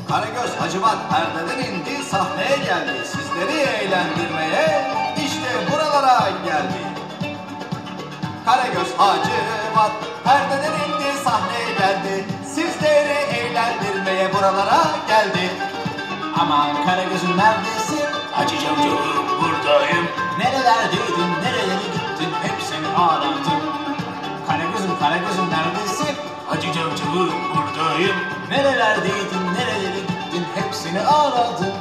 Karagöz Hacivat perdeden indi, sahneye geldi. Sizleri eğlendirmeye işte buralara geldi. Karagöz Hacivat perdeden indi, sahneye geldi. Sizleri eğlendirmeye buralara geldi. Aman Karagöz'üm neredesin? Hacı Cavcav'ım buradayım. Nerelerdeydin, nerelere gittin, hep seni aradım. Karagöz'üm neredesin? Hacı Cavcav'ım buradayım. Nerelerdeydin, nerelere gittin, hep seni aradım.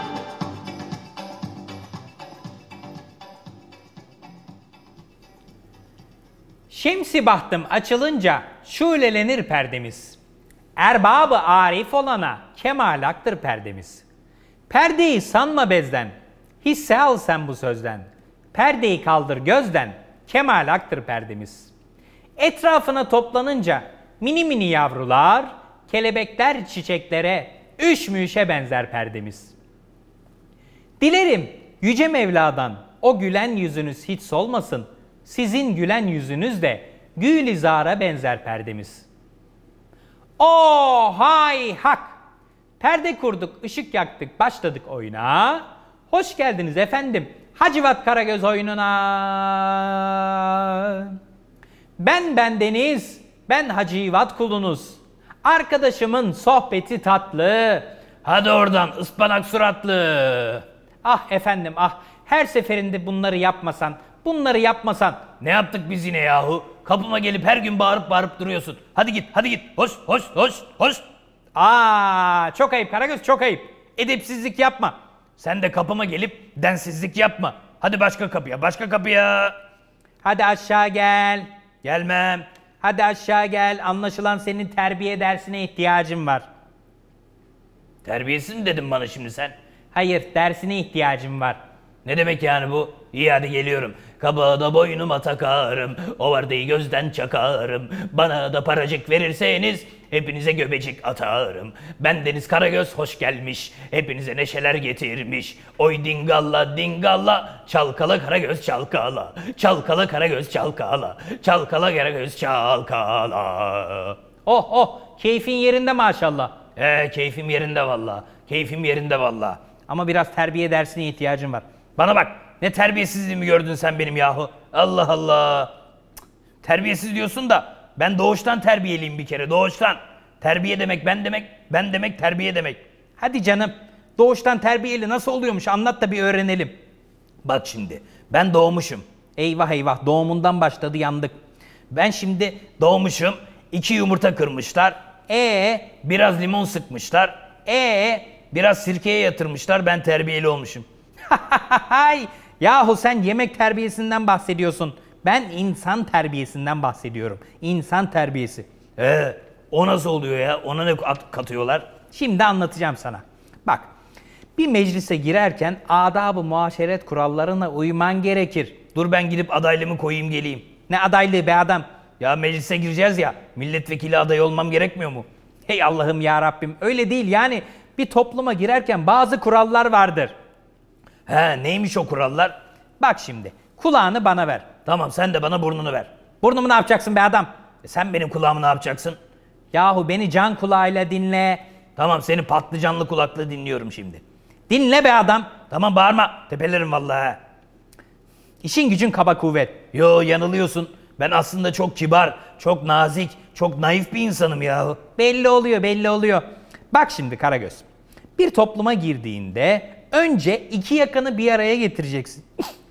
Şemsi bahtım açılınca şulelenir perdemiz. Erbabı arif olana kemalaktır perdemiz. Perdeyi sanma bezden, hisse al sen bu sözden. Perdeyi kaldır gözden, kemalaktır perdemiz. Etrafına toplanınca mini mini yavrular, kelebekler çiçeklere, üşmüşe benzer perdemiz. Dilerim yüce Mevla'dan o gülen yüzünüz hiç solmasın. Sizin gülen yüzünüz de gülizara benzer perdemiz. O hay hak! Perde kurduk, ışık yaktık, başladık oyuna. Hoş geldiniz efendim Hacivat Karagöz oyununa. Ben bendeniz, ben Hacivat kulunuz. Arkadaşımın sohbeti tatlı. Hadi oradan ıspanak suratlı. Ah efendim ah, her seferinde bunları yapmasan. Ne yaptık biz yine yahu? Kapıma gelip her gün bağırıp duruyorsun. Hadi git, hadi git. Hoş. Çok ayıp Karagöz, çok ayıp. Edepsizlik yapma. Sen de kapıma gelip densizlik yapma. Hadi başka kapıya. Hadi aşağı gel. Gelmem. Hadi aşağı gel. Anlaşılan senin terbiye dersine ihtiyacın var. Terbiyesiz mi dedin bana şimdi sen? Hayır, dersine ihtiyacım var. Ne demek yani bu? İyi hadi geliyorum. Kabağı da boynuma takarım. O vardayı gözden çakarım. Bana da paracık verirseniz hepinize göbecik atarım. Bendeniz Karagöz hoş gelmiş. Hepinize neşeler getirmiş. Oy dingalla dingalla. Çalkala Karagöz çalkala. Çalkala Karagöz çalkala. Çalkala Karagöz çalkala. Oh keyfin yerinde maşallah. Keyfim yerinde valla. Keyfim yerinde valla. Ama biraz terbiye dersine ihtiyacım var. Bana bak, ne terbiyesizliğimi gördün sen benim yahu. Allah Allah. Terbiyesiz diyorsun da ben doğuştan terbiyeliyim bir kere, doğuştan. Terbiye demek, ben demek terbiye demek. Hadi canım, doğuştan terbiyeli nasıl oluyormuş anlat da bir öğrenelim. Bak şimdi, ben doğmuşum. Eyvah doğumundan başladı yandık. Ben şimdi doğmuşum, 2 yumurta kırmışlar. Biraz limon sıkmışlar. Biraz sirkeye yatırmışlar, ben terbiyeli olmuşum. Yahu sen yemek terbiyesinden bahsediyorsun. Ben insan terbiyesinden bahsediyorum. İnsan terbiyesi. O nasıl oluyor ya? Ona ne katıyorlar? Şimdi anlatacağım sana. Bak, bir meclise girerken adab-ı muaşeret kurallarına uyman gerekir. Dur ben gidip adaylığımı koyayım geleyim. Ne adaylığı be adam? Ya meclise gireceğiz ya, milletvekili adayı olmam gerekmiyor mu? Hey Allah'ım ya Rabbim, öyle değil yani. Bir topluma girerken bazı kurallar vardır. Neymiş o kurallar? Bak şimdi, kulağını bana ver. Tamam, sen de bana burnunu ver. Burnumu ne yapacaksın be adam? Sen benim kulağımı ne yapacaksın? Yahu beni can kulağıyla dinle. Tamam, seni patlıcanlı kulakla dinliyorum şimdi. Dinle be adam. Tamam, bağırma. Tepelerim vallahi. İşin gücün kaba kuvvet. Yo, yanılıyorsun. Ben aslında çok kibar, çok nazik, çok naif bir insanım yahu. Belli oluyor. Bak şimdi Karagöz. Bir topluma girdiğinde önce 2 yakanı bir araya getireceksin.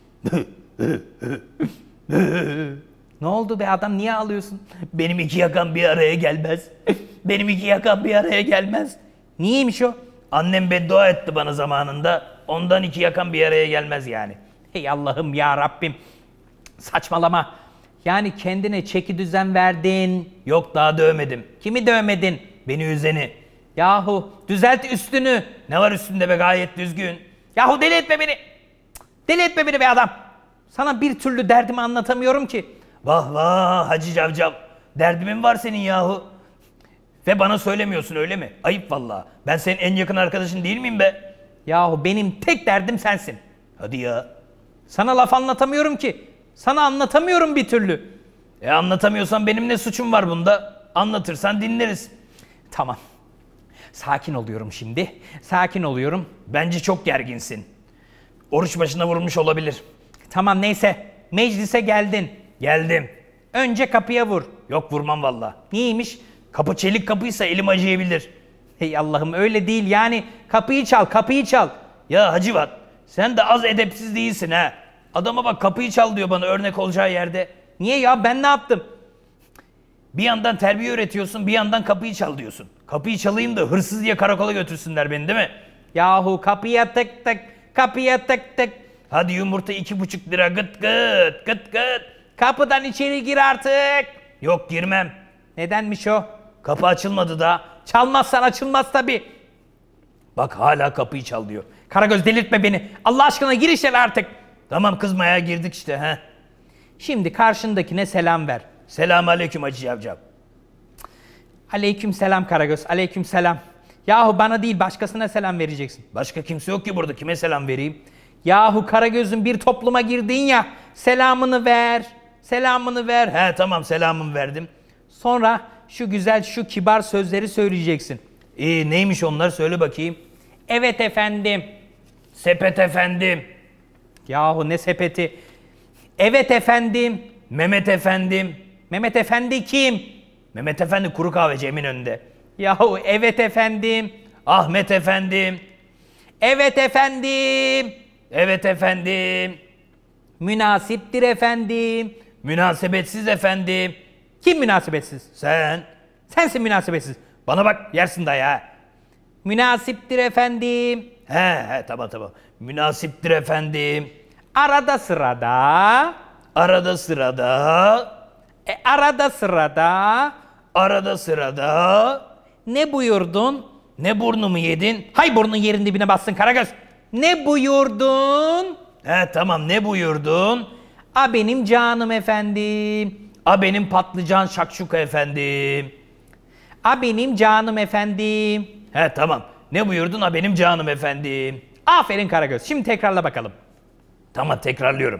Ne oldu be adam, niye ağlıyorsun? Benim 2 yakam bir araya gelmez. Benim 2 yakam bir araya gelmez. Niyeymiş o? Annem beddua etti bana zamanında. Ondan 2 yakam bir araya gelmez yani. Hey Allah'ım ya Rabbim. Saçmalama. Yani kendine çeki düzen verdin. Yok, daha dövmedim. Kimi dövmedin? Beni üzeni. Yahu düzelt üstünü. Ne var üstünde be, gayet düzgün. Yahu deli etme beni. Deli etme beni be adam. Sana bir türlü derdimi anlatamıyorum ki. Vah Hacı Cavcav. Derdimin var senin yahu. Ve bana söylemiyorsun öyle mi? Ayıp vallahi. Ben senin en yakın arkadaşın değil miyim be? Yahu benim tek derdim sensin. Hadi ya. Sana laf anlatamıyorum ki. Sana anlatamıyorum bir türlü. Anlatamıyorsan benim ne suçum var bunda? Anlatırsan dinleriz. Tamam. Sakin oluyorum şimdi. Sakin oluyorum. Bence çok gerginsin. Oruç başına vurulmuş olabilir. Tamam neyse. Meclise geldin. Geldim. Önce kapıya vur. Yok vurmam valla. Niyeymiş? Kapı çelik kapıysa elim acıyabilir. Hey Allah'ım öyle değil yani. Kapıyı çal, kapıyı çal. Ya Hacivat, sen de az edepsiz değilsin ha. Adama bak kapıyı çal diyor bana örnek olacağı yerde. Niye ya, ben ne yaptım? Bir yandan terbiye öğretiyorsun, bir yandan kapıyı çal diyorsun. Kapıyı çalayım da hırsız diye karakola götürsünler beni değil mi? Yahu kapıya tık tık, kapıya tık tık. Hadi yumurta 2,5 lira gıt gıt gıt gıt. Kapıdan içeri gir artık. Yok girmem. Nedenmiş o? Kapı açılmadı da. Çalmazsan açılmaz tabii. Bak hala kapıyı çal diyor. Karagöz delirtme beni. Allah aşkına gir içeri artık. Tamam kızmaya girdik işte ha. Şimdi karşındakine selam ver. Selam aleyküm Hacı Cavcav. Aleyküm selam Karagöz, aleyküm selam. Yahu bana değil başkasına selam vereceksin. Başka kimse yok ki burada, kime selam vereyim? Yahu Karagöz'ün bir topluma girdin ya, selamını ver. Selamını ver. He tamam selamımı verdim. Sonra şu güzel, şu kibar sözleri söyleyeceksin. Neymiş onlar söyle bakayım. Evet efendim. Sepet efendim. Yahu ne sepeti. Evet efendim. Mehmet efendim. Mehmet Efendi kim? Mehmet efendi kuru kahveci Eminönü'nde. Yahu evet efendim. Ahmet efendim. Evet efendim. Evet efendim. Münasiptir efendim. Münasebetsiz efendim. Kim münasebetsiz? Sen. Sensin münasebetsiz. Bana bak yersin dayağı. Münasiptir efendim. He tamam. Münasiptir efendim. Arada sırada. Arada sırada. Arada sırada. Arada sırada. Ne buyurdun? Ne burnumu yedin? Hay burnun yerin dibine bassın Karagöz. Ne buyurdun? He tamam ne buyurdun? A benim canım efendim. A benim patlıcan şakşuka efendim. A benim canım efendim. He tamam. Ne buyurdun? A benim canım efendim. Aferin Karagöz. Şimdi tekrarla bakalım. Tamam tekrarlıyorum.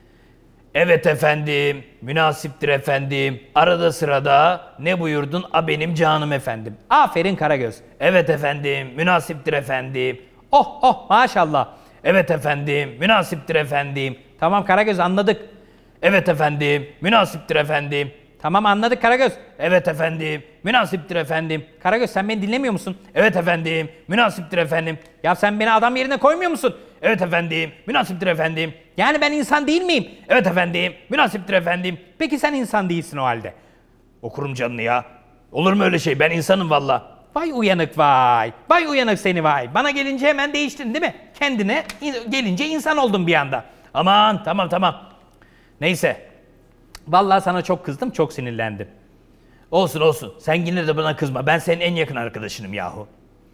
Evet efendim, münasiptir efendim. Arada sırada ne buyurdun? A benim canım efendim. Aferin Karagöz. Evet efendim, münasiptir efendim. Oh maşallah. Evet efendim, münasiptir efendim. Tamam Karagöz anladık. Evet efendim, münasiptir efendim. Tamam anladık Karagöz. Evet efendim, münasiptir efendim. Karagöz sen beni dinlemiyor musun? Evet efendim, münasiptir efendim. Ya sen beni adam yerine koymuyor musun? Evet efendim, münasiptir efendim. Yani ben insan değil miyim? Evet efendim, münasiptir efendim. Peki sen insan değilsin o halde. Okurum canını ya. Olur mu öyle şey? Ben insanım valla. Vay uyanık vay. Vay uyanık seni vay. Bana gelince hemen değiştin değil mi? Kendine gelince insan oldun bir anda. Aman tamam. Neyse. Vallahi sana çok kızdım, çok sinirlendim. Olsun. Sen yine de bana kızma. Ben senin en yakın arkadaşınım yahu.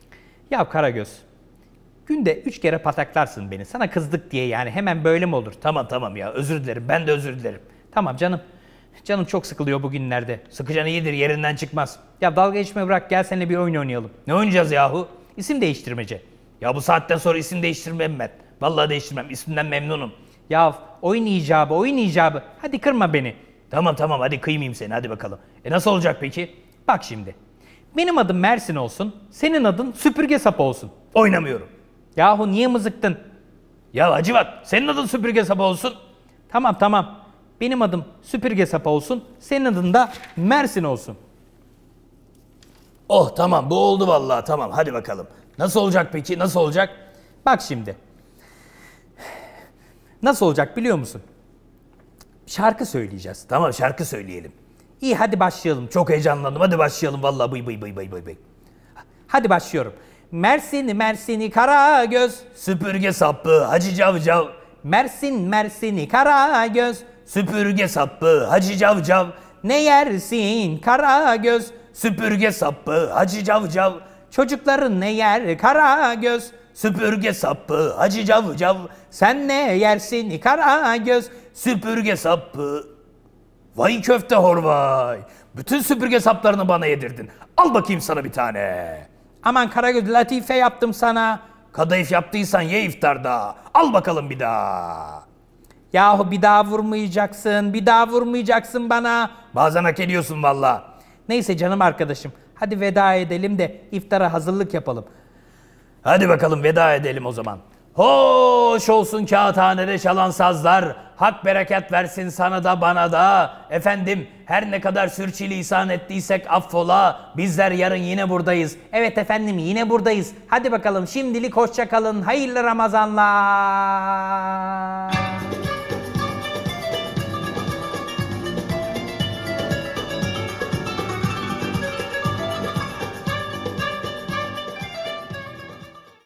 Ya Karagöz, günde 3 kere pataklarsın beni. Sana kızdık diye yani hemen böyle mi olur? Tamam ya. Özür dilerim. Ben de özür dilerim. Tamam canım. Canım çok sıkılıyor bugünlerde. Sıkıcan iyidir. Yerinden çıkmaz. Ya dalga geçme bırak, gel seninle bir oyun oynayalım. Ne oynayacağız yahu? İsim değiştirmece. Ya bu saatten sonra isim değiştirmem ben. Vallahi değiştirmem. İsmimden memnunum. Ya oyun icabı. Hadi kırma beni. Tamam hadi kıymayayım seni. Hadi bakalım. Nasıl olacak peki? Bak şimdi. Benim adım Mersin olsun. Senin adın süpürge sapı olsun. Oynamıyorum. Yahu niye mızıktın? Ya Hacivat senin adın süpürge sapı olsun. Tamam. Benim adım süpürge sapı olsun. Senin adın da Mersin olsun. Oh tamam bu oldu vallahi tamam. Hadi bakalım. Nasıl olacak peki? Nasıl olacak? Bak şimdi. Nasıl olacak biliyor musun? Şarkı söyleyeceğiz. Tamam şarkı söyleyelim. İyi hadi başlayalım. Çok heyecanlandım. Hadi başlayalım vallahi bıy. Hadi başlıyorum. Mersin'i Karagöz. Süpürge sapı Hacı Cavcav. Mersin'i Karagöz. Süpürge sapı Hacı Cavcav. Ne yersin Karagöz? Süpürge sapı Hacı Cavcav. Çocukların ne yer Karagöz? Süpürge sapı Hacı Cavcav. Sen ne yersin Karagöz? Süpürge sapı. Vay köfte horvay. Bütün süpürge saplarını bana yedirdin. Al bakayım sana bir tane. Aman Karagöz latife yaptım sana. Kadayıf yaptıysan ye iftarda. Al bakalım bir daha. Yahu bir daha vurmayacaksın bana. Bazen hak ediyorsun valla. Neyse canım arkadaşım. Hadi veda edelim de iftara hazırlık yapalım. Hadi bakalım veda edelim o zaman. Hoş olsun kağıthanede çalan sazlar. Hak bereket versin sana da bana da. Efendim her ne kadar sürçülisan ettiysek affola. Bizler yarın yine buradayız. Evet efendim yine buradayız. Hadi bakalım şimdilik hoşça kalın. Hayırlı Ramazanlar.